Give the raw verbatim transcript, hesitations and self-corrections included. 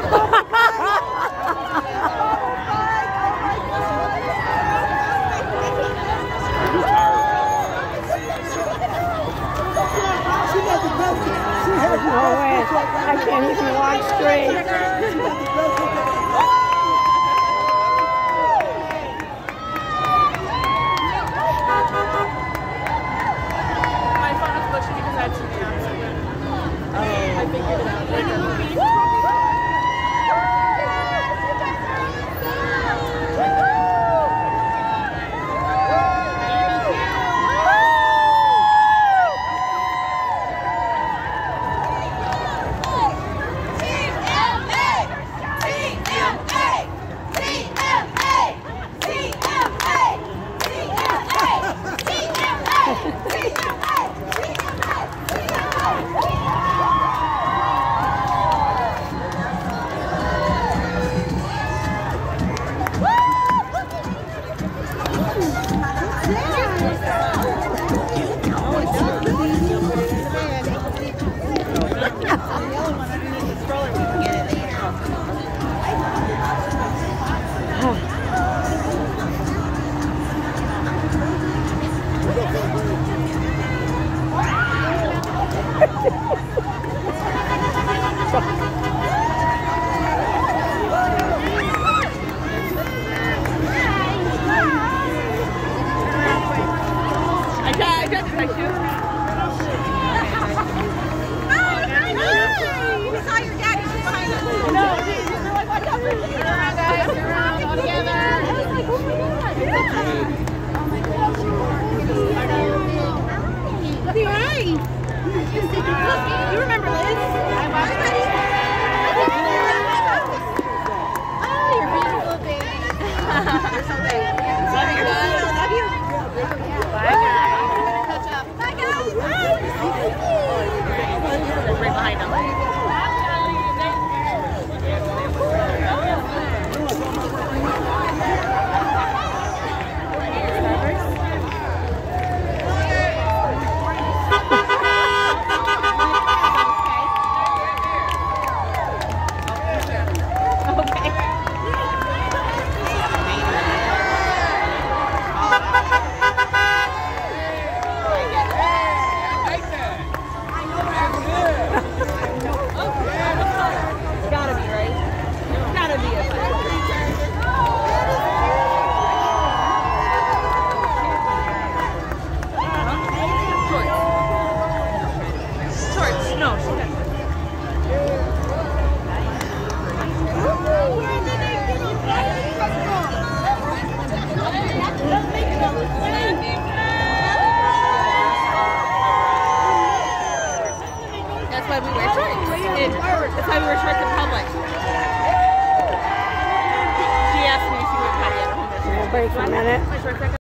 No way. I can't even walk straight. I figured it out later. You remember Liz? I watched that. Oh, you're beautiful, baby. You're so big. Love you, guys. Love you. Bye, guys. Catch up. Bye, guys. Right behind them. That's why we wear shorts. That's why we wear shorts in public. She asked me if she would cut it. Break for a minute.